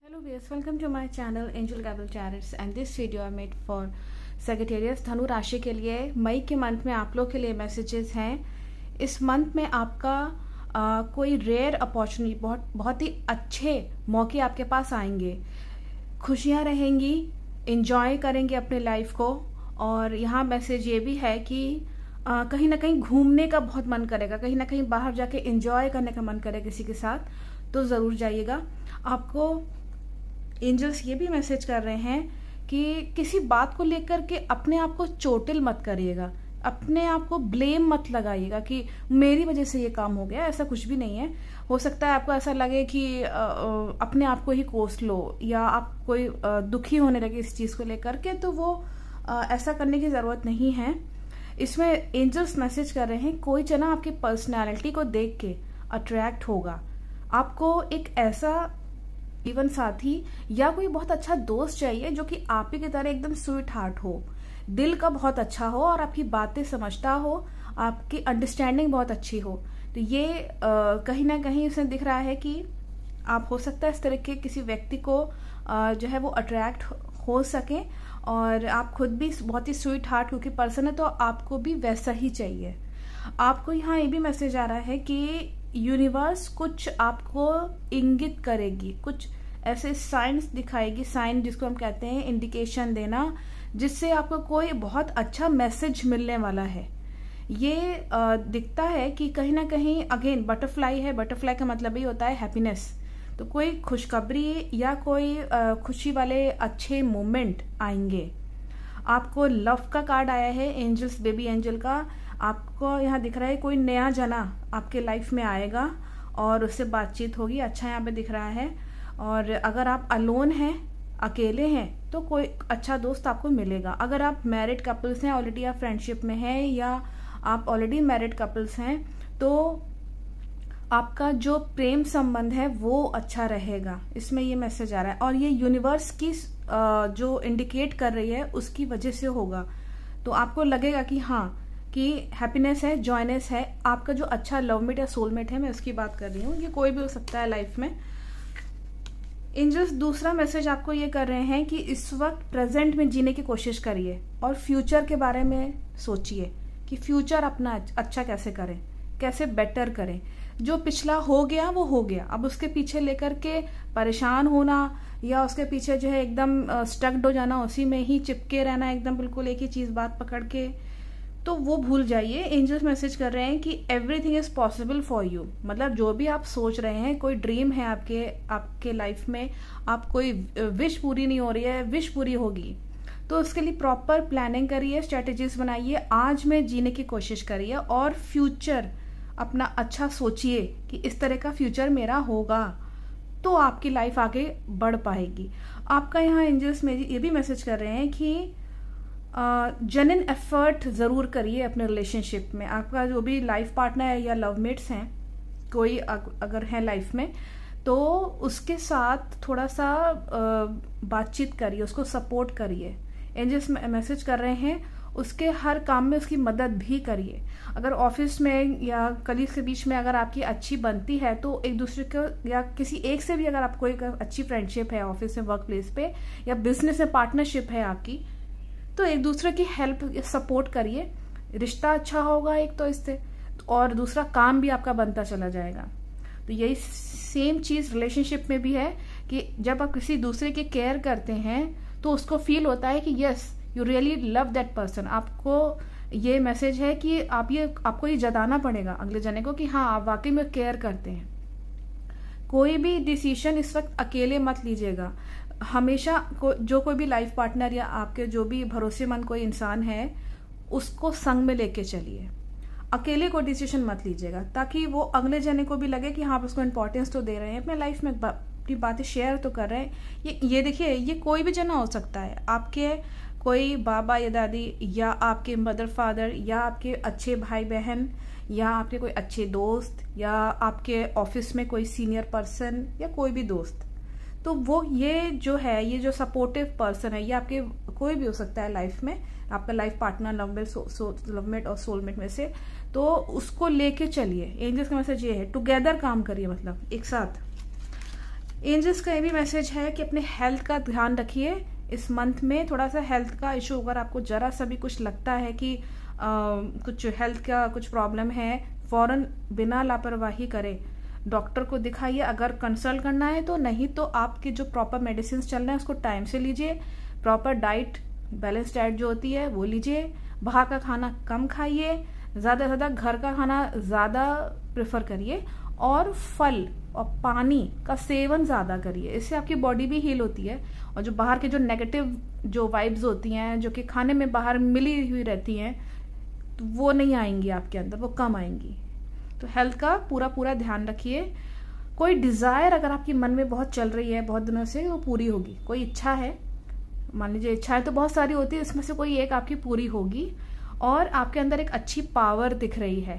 Hello viewers, welcome to my channel Angel Gabriel Tarots and this video I made for Sagittarius धनु राशि के लिए। मई के month में आप लोग के लिए मैसेजेस हैं। इस मंथ में आपका कोई रेयर अपॉर्चुनिटी, बहुत ही अच्छे मौके आपके पास आएंगे। खुशियां रहेंगी, इंजॉय करेंगे अपने लाइफ को। और यहाँ मैसेज ये भी है कि कहीं ना कहीं घूमने का बहुत मन करेगा, कहीं ना कहीं बाहर जाके इंजॉय करने का मन करेगा किसी के साथ, तो ज़रूर जाइएगा। आपको एंजल्स ये भी मैसेज कर रहे हैं कि किसी बात को लेकर के अपने आप को चोटिल मत करिएगा, अपने आप को ब्लेम मत लगाइएगा कि मेरी वजह से ये काम हो गया। ऐसा कुछ भी नहीं है। हो सकता है आपको ऐसा लगे कि अपने आप को ही कोस लो या आप कोई दुखी होने लगे इस चीज़ को लेकर के, तो वो ऐसा करने की ज़रूरत नहीं है। इसमें एंजल्स मैसेज कर रहे हैं कोई जना आपकी पर्सनैलिटी को देख के अट्रैक्ट होगा। आपको एक ऐसा जीवन साथी या कोई बहुत अच्छा दोस्त चाहिए जो कि आप ही की तरह एकदम स्वीट हार्ट हो, दिल का बहुत अच्छा हो और आपकी बातें समझता हो, आपकी अंडरस्टैंडिंग बहुत अच्छी हो। तो ये कहीं ना कहीं उसमें दिख रहा है कि आप हो सकता है इस तरह के किसी व्यक्ति को जो है वो अट्रैक्ट हो सके। और आप खुद भी बहुत ही स्वीट हार्ट क्योंकि पर्सन है, तो आपको भी वैसा ही चाहिए। आपको यहाँ ये भी मैसेज आ रहा है कि यूनिवर्स कुछ आपको इंगित करेगी, कुछ ऐसे साइंस दिखाएगी, साइन जिसको हम कहते हैं इंडिकेशन देना, जिससे आपको कोई बहुत अच्छा मैसेज मिलने वाला है। ये दिखता है कि कहीं ना कहीं अगेन बटरफ्लाई है। बटरफ्लाई का मतलब ही होता है हैप्पीनेस। तो कोई खुशखबरी या कोई खुशी वाले अच्छे मोमेंट आएंगे। आपको लव का कार्ड आया है, एंजल्स बेबी एंजल का। आपको यहाँ दिख रहा है कोई नया जना आपके लाइफ में आएगा और उससे बातचीत होगी, अच्छा यहाँ पे दिख रहा है। और अगर आप अलोन हैं, अकेले हैं, तो कोई अच्छा दोस्त आपको मिलेगा। अगर आप मैरिड कपल्स हैं, ऑलरेडी आप फ्रेंडशिप में हैं, या आप ऑलरेडी मैरिड कपल्स हैं, तो आपका जो प्रेम संबंध है वो अच्छा रहेगा। इसमें ये मैसेज आ रहा है और ये यूनिवर्स की जो इंडिकेट कर रही है उसकी वजह से होगा। तो आपको लगेगा कि हाँ, कि हैप्पीनेस है, जॉयनेस है। आपका जो अच्छा लवमेट या सोलमेट है, मैं उसकी बात कर रही हूँ, ये कोई भी हो सकता है लाइफ में। एंजल्स दूसरा मैसेज आपको ये कर रहे हैं कि इस वक्त प्रेजेंट में जीने की कोशिश करिए और फ्यूचर के बारे में सोचिए कि फ्यूचर अपना अच्छा कैसे करें, कैसे बेटर करें। जो पिछला हो गया वो हो गया, अब उसके पीछे लेकर के परेशान होना या उसके पीछे जो है एकदम स्टक्ड हो जाना, उसी में ही चिपके रहना, एकदम बिल्कुल एक ही चीज बात पकड़ के, तो वो भूल जाइए। एंजल्स मैसेज कर रहे हैं कि everything is possible for you. मतलब जो भी आप सोच रहे हैं, कोई ड्रीम है आपके लाइफ में, आप कोई विश पूरी नहीं हो रही है, विश पूरी होगी, तो उसके लिए प्रॉपर प्लानिंग करिए, स्ट्रेटेजीज बनाइए, आज में जीने की कोशिश करिए और फ्यूचर अपना अच्छा सोचिए कि इस तरह का फ्यूचर मेरा होगा, तो आपकी लाइफ आगे बढ़ पाएगी। आपका यहाँ एंजल्स में ये भी मैसेज कर रहे हैं कि जेन्युइन एफर्ट जरूर करिए अपने रिलेशनशिप में। आपका जो भी लाइफ पार्टनर है या लवमेट्स हैं, कोई अगर है लाइफ में, तो उसके साथ थोड़ा सा बातचीत करिए, उसको सपोर्ट करिए। एंजल्स मैसेज कर रहे हैं उसके हर काम में उसकी मदद भी करिए। अगर ऑफिस में या कलीग्स के बीच में अगर आपकी अच्छी बनती है, तो एक दूसरे को या किसी एक से भी अगर आपको एक अच्छी फ्रेंडशिप है ऑफिस में, वर्क प्लेस पे, या बिजनेस में पार्टनरशिप है आपकी, तो एक दूसरे की हेल्प सपोर्ट करिए। रिश्ता अच्छा होगा एक तो इससे, और दूसरा काम भी आपका बनता चला जाएगा। तो यही सेम चीज रिलेशनशिप में भी है कि जब आप किसी दूसरे की केयर करते हैं तो उसको फील होता है कि yes you really love that person. आपको ये मैसेज है कि आपको ये जताना पड़ेगा अगले जने को कि हाँ, आप वाकई में केयर करते हैं। कोई भी डिसीजन इस वक्त अकेले मत लीजिएगा। हमेशा जो कोई भी लाइफ पार्टनर या आपके जो भी भरोसेमंद कोई इंसान है, उसको संग में लेके चलिए। अकेले कोई डिसीजन मत लीजिएगा, ताकि वो अगले जने को भी लगे कि हाँ, आप उसको इम्पोर्टेंस तो दे रहे हैं, अपने लाइफ में अपनी बातें शेयर तो कर रहे हैं। ये देखिए, ये कोई भी जना हो सकता है, आपके कोई बाबा या दादी, या आपके मदर फादर, या आपके अच्छे भाई बहन, या आपके कोई अच्छे दोस्त, या आपके ऑफिस में कोई सीनियर पर्सन, या कोई भी दोस्त। तो वो ये जो है, ये जो सपोर्टिव पर्सन है, ये आपके कोई भी हो सकता है लाइफ में, आपका लाइफ पार्टनर, लवमेट और सोलमेट में से, तो उसको लेके चलिए। एंजल्स का मैसेज ये है टुगेदर काम करिए, मतलब एक साथ। एंजल्स का ये भी मैसेज है कि अपने हेल्थ का ध्यान रखिए। इस मंथ में थोड़ा सा हेल्थ का इशू, अगर आपको जरा सा भी कुछ लगता है कि कुछ हेल्थ का कुछ प्रॉब्लम है, फौरन बिना लापरवाही करे डॉक्टर को दिखाइए। अगर कंसल्ट करना है तो, नहीं तो आपके जो प्रॉपर मेडिसिन चल रहे हैं उसको टाइम से लीजिए। प्रॉपर डाइट, बैलेंस डाइट जो होती है वो लीजिए। बाहर का खाना कम खाइए, ज़्यादा से ज़्यादा घर का खाना ज़्यादा प्रेफर करिए, और फल और पानी का सेवन ज़्यादा करिए। इससे आपकी बॉडी भी हील होती है, और जो बाहर के जो नेगेटिव जो वाइब्स होती हैं, जो कि खाने में बाहर मिली हुई रहती हैं, तो वो नहीं आएंगी आपके अंदर, वो कम आएंगी। तो हेल्थ का पूरा ध्यान रखिए। कोई डिज़ायर अगर आपके मन में बहुत चल रही है बहुत दिनों से, वो पूरी होगी। कोई इच्छा है, मान लीजिए इच्छाएं तो बहुत सारी होती है, इसमें से कोई एक आपकी पूरी होगी, और आपके अंदर एक अच्छी पावर दिख रही है,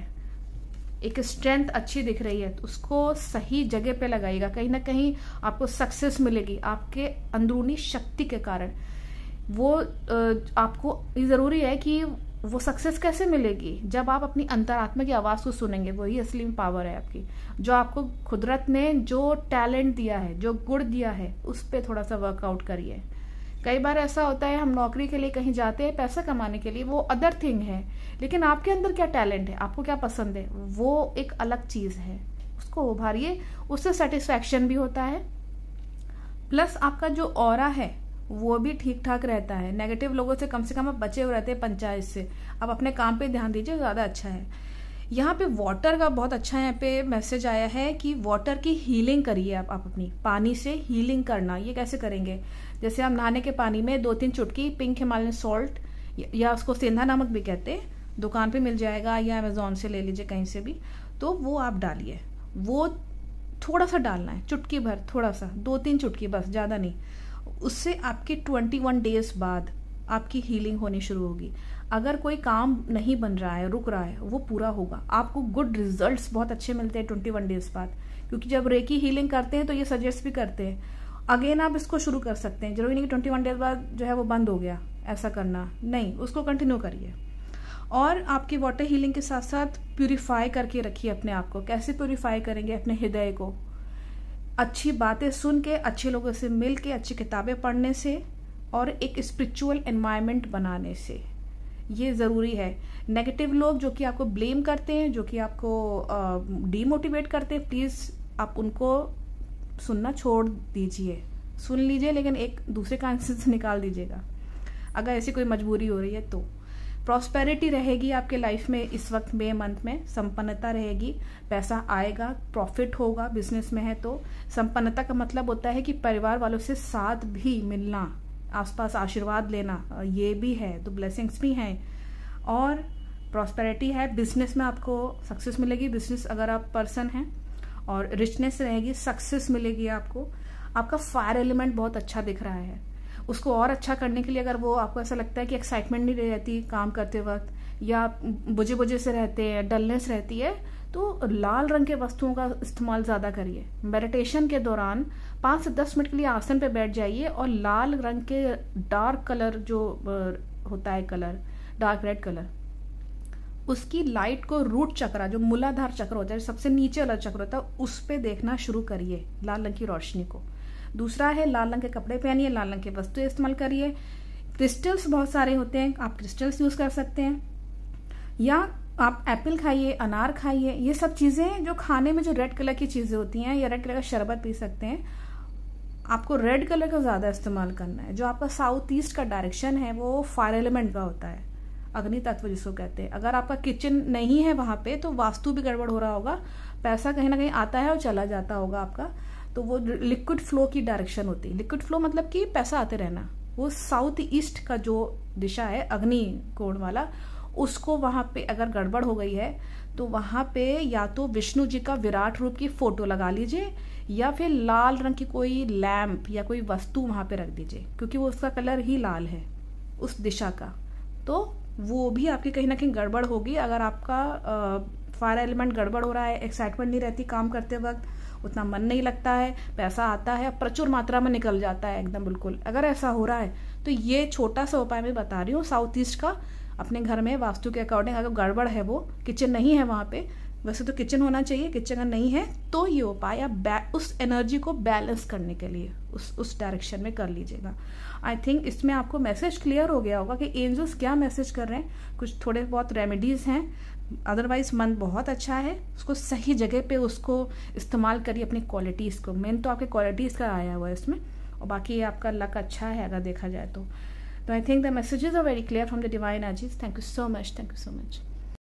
एक स्ट्रेंथ अच्छी दिख रही है, तो उसको सही जगह पे लगाइएगा। कहीं ना कहीं आपको सक्सेस मिलेगी आपके अंदरूनी शक्ति के कारण। वो आपको ये जरूरी है कि वो सक्सेस कैसे मिलेगी, जब आप अपनी अंतरात्मा की आवाज को सुनेंगे। वही असली पावर है आपकी, जो आपको कुदरत ने जो टैलेंट दिया है, जो गुण दिया है, उस पर थोड़ा सा वर्कआउट करिए। कई बार ऐसा होता है हम नौकरी के लिए कहीं जाते हैं पैसा कमाने के लिए, वो अदर थिंग है, लेकिन आपके अंदर क्या टैलेंट है, आपको क्या पसंद है, वो एक अलग चीज है, उसको उभारिए। उससे सेटिस्फैक्शन भी होता है, प्लस आपका जो ऑरा है वो भी ठीक ठाक रहता है। नेगेटिव लोगों से कम आप बचे हुए रहते हैं, पंचायत से। आप अपने काम पे ध्यान दीजिए, ज्यादा अच्छा है। यहाँ पे वाटर का बहुत अच्छा यहाँ पे मैसेज आया है कि वाटर की हीलिंग करिए। आप अपनी पानी से हीलिंग करना। ये कैसे करेंगे, जैसे हम नहाने के पानी में 2-3 चुटकी पिंक हिमालयन सॉल्ट, या उसको सेंधा नमक भी कहते हैं, दुकान पे मिल जाएगा या अमेजोन से ले लीजिए कहीं से भी, तो वो आप डालिए। वो थोड़ा सा डालना है, चुटकी भर, थोड़ा सा, 2-3 चुटकी बस, ज्यादा नहीं। उससे आपके 21 डेज बाद आपकी हीलिंग होनी शुरू होगी। अगर कोई काम नहीं बन रहा है, रुक रहा है, वो पूरा होगा। आपको गुड रिजल्ट्स बहुत अच्छे मिलते हैं 21 डेज बाद, क्योंकि जब रेकी हीलिंग करते हैं तो ये सजेस्ट भी करते हैं अगेन आप इसको शुरू कर सकते हैं। जरूरी नहीं कि 21 डेज बाद जो है वो बंद हो गया, ऐसा करना नहीं, उसको कंटिन्यू करिए। और आपकी वाटर हीलिंग के साथ साथ प्यूरिफाई करके रखिए अपने आप को। कैसे प्यूरिफाई करेंगे अपने हृदय को, अच्छी बातें सुन के, अच्छे लोगों से मिल के, अच्छी किताबें पढ़ने से, और एक स्पिरिचुअल एनवायरनमेंट बनाने से। ये ज़रूरी है। नेगेटिव लोग जो कि आपको ब्लेम करते हैं, जो कि आपको डीमोटिवेट करते हैं, प्लीज़ आप उनको सुनना छोड़ दीजिए। सुन लीजिए, लेकिन एक दूसरे कान से निकाल दीजिएगा अगर ऐसी कोई मजबूरी हो रही है तो। प्रॉस्पेरिटी रहेगी आपके लाइफ में इस वक्त में, मंथ में संपन्नता रहेगी, पैसा आएगा, प्रॉफिट होगा। बिजनेस में है तो संपन्नता का मतलब होता है कि परिवार वालों से साथ भी मिलना, आसपास आशीर्वाद लेना, ये भी है, तो ब्लेसिंग्स भी हैं। और प्रॉस्पेरिटी है, बिजनेस में आपको सक्सेस मिलेगी, बिजनेस अगर आप पर्सन हैं, और रिचनेस रहेगी, सक्सेस मिलेगी आपको। आपका फायर एलिमेंट बहुत अच्छा दिख रहा है, उसको और अच्छा करने के लिए अगर वो आपको ऐसा लगता है कि एक्साइटमेंट नहीं रहती काम करते वक्त, या बुझे बुझे से रहते हैं, डलनेस रहती है, तो लाल रंग के वस्तुओं का इस्तेमाल ज्यादा करिए। मेडिटेशन के दौरान 5 से 10 मिनट के लिए आसन पे बैठ जाइए, और लाल रंग के डार्क कलर जो होता है, कलर डार्क रेड कलर, उसकी लाइट को रूट चक्र, जो मूलाधार चक्र होता है, सबसे नीचे वाला चक्र होता है, उस पे देखना शुरू करिए, लाल रंग की रोशनी को। दूसरा है लाल रंग के कपड़े पहनिए, लाल रंग के वस्तु इस्तेमाल करिए। क्रिस्टल्स बहुत सारे होते हैं, आप क्रिस्टल्स यूज कर सकते हैं, या आप एप्पल खाइए, अनार खाइए। ये सब चीजें जो खाने में जो रेड कलर की चीजें होती हैं, या रेड कलर का शरबत पी सकते हैं। आपको रेड कलर का ज्यादा इस्तेमाल करना है। जो आपका साउथ ईस्ट का डायरेक्शन है वो फायर एलिमेंट का होता है, अग्नि तत्व जिसको कहते हैं। अगर आपका किचन नहीं है वहां पे, तो वास्तु भी गड़बड़ हो रहा होगा, पैसा कहीं ना कहीं आता है और चला जाता होगा आपका। तो वो लिक्विड फ्लो की डायरेक्शन होती है। लिक्विड फ्लो मतलब कि पैसा आते रहना। वो साउथ ईस्ट का जो दिशा है, अग्नि कोण वाला, उसको वहां पे अगर गड़बड़ हो गई है, तो वहां पे या तो विष्णु जी का विराट रूप की फोटो लगा लीजिए, या फिर लाल रंग की कोई लैंप या कोई वस्तु वहां पे रख दीजिए, क्योंकि वो उसका कलर ही लाल है उस दिशा का। तो वो भी आपकी कहीं ना कहीं गड़बड़ होगी। अगर आपका फायर एलिमेंट गड़बड़ हो रहा है, एक्साइटमेंट नहीं रहती काम करते वक्त, उतना मन नहीं लगता है, पैसा आता है, प्रचुर मात्रा में निकल जाता है एकदम बिल्कुल, अगर ऐसा हो रहा है, तो ये छोटा सा उपाय मैं बता रही हूँ साउथ ईस्ट का, अपने घर में वास्तु के अकॉर्डिंग। अगर गड़बड़ है, वो किचन नहीं है वहां पे, वैसे तो किचन होना चाहिए, किचन अगर नहीं है तो ये उपाय आप उस एनर्जी को बैलेंस करने के लिए उस डायरेक्शन में कर लीजिएगा। आई थिंक इसमें आपको मैसेज क्लियर हो गया होगा कि एंजल्स क्या मैसेज कर रहे हैं। कुछ थोड़े बहुत रेमेडीज हैं, अदरवाइज मन बहुत अच्छा है, उसको सही जगह पे उसको इस्तेमाल करिए अपनी क्वालिटीज़ को। मेन तो आपके क्वालिटीज़ का आया हुआ है इसमें, और बाकी आपका लक अच्छा है अगर देखा जाए तो। I think the messages are very clear from the divine energies. Thank you so much, thank you so much.